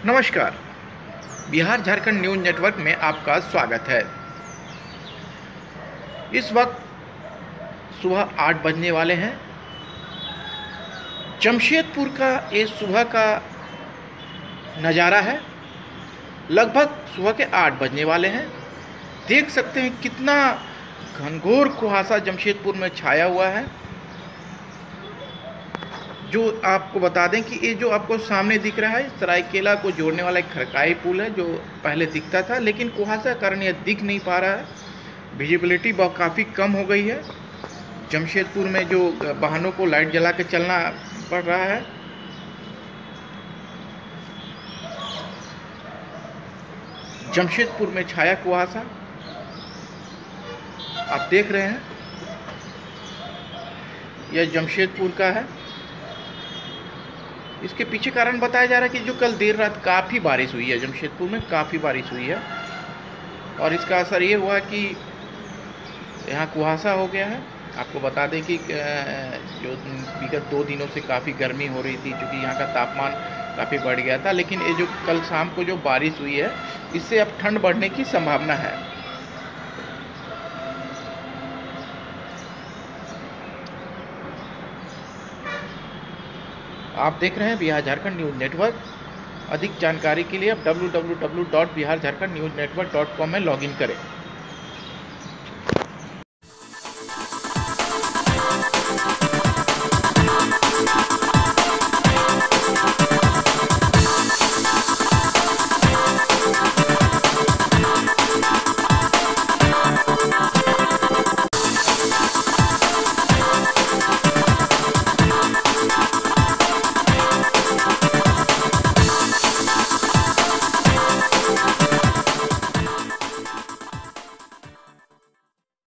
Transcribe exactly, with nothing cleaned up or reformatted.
नमस्कार। Bihar Jharkhand news network में आपका स्वागत है। इस वक्त सुबह आठ बजने वाले हैं। जमशेदपुर का ये सुबह का नज़ारा है। लगभग सुबह के आठ बजने वाले हैं। देख सकते हैं कितना घनघोर कुहासा जमशेदपुर में छाया हुआ है। जो आपको बता दें कि ये जो आपको सामने दिख रहा है सरायकेला को जोड़ने वाला एक खरकाई पुल है, जो पहले दिखता था, लेकिन कुहासा के कारण यह दिख नहीं पा रहा है। विजिबिलिटी बहुत काफ़ी कम हो गई है। जमशेदपुर में जो वाहनों को लाइट जला के चलना पड़ रहा है। जमशेदपुर में छाया कुहासा आप देख रहे हैं, यह जमशेदपुर का है। इसके पीछे कारण बताया जा रहा है कि जो कल देर रात काफ़ी बारिश हुई है, जमशेदपुर में काफ़ी बारिश हुई है और इसका असर ये हुआ कि यहाँ कुहासा हो गया है। आपको बता दें कि जो विगत दो दिनों से काफ़ी गर्मी हो रही थी, क्योंकि यहाँ का तापमान काफ़ी बढ़ गया था, लेकिन ये जो कल शाम को जो बारिश हुई है, इससे अब ठंड बढ़ने की संभावना है। आप देख रहे हैं बिहार झारखंड न्यूज़ नेटवर्क। अधिक जानकारी के लिए आप W W W dot Bihar Jharkhand news network dot com में लॉगिन करें।